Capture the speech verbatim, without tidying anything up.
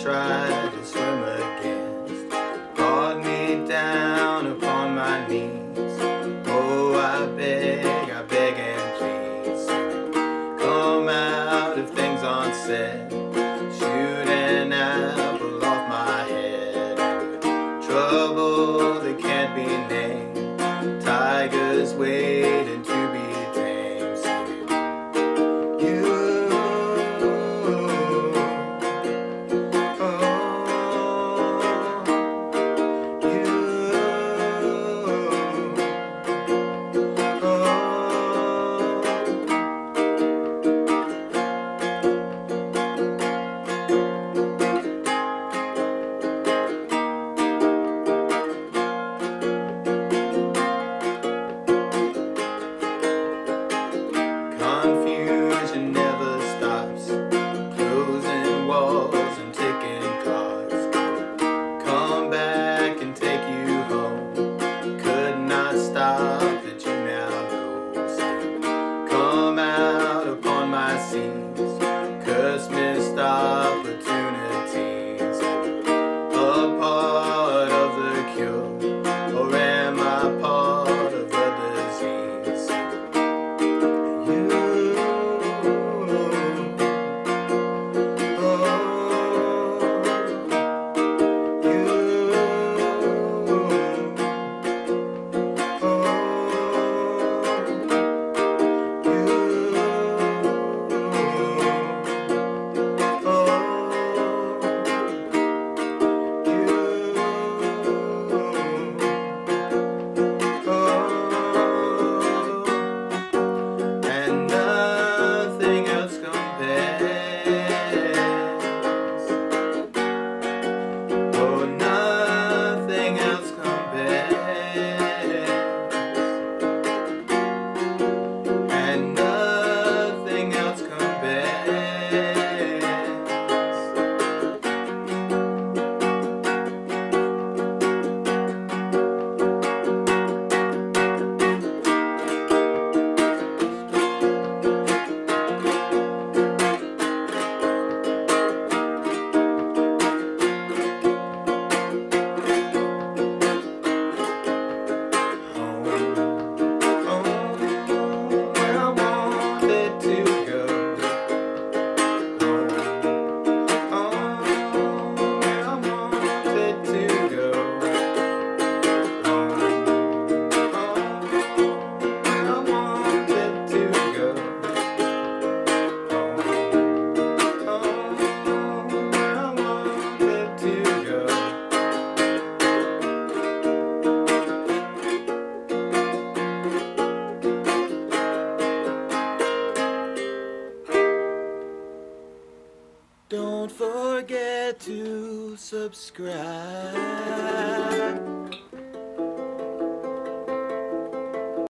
tried to swim against brought me down upon my knees. Oh, I beg, I beg and please, come out if things aren't said. Shoot an apple off my head. Trouble that can't be named, tigers waiting to be tamed. You, oh, you, oh. Confusion never stops, closing walls and ticking clocks. Come back and take you home, could not stop that you now know. Come out upon my seas, curse missed opportunities. A part of the cure, or am I part of the disease? You, don't forget to subscribe.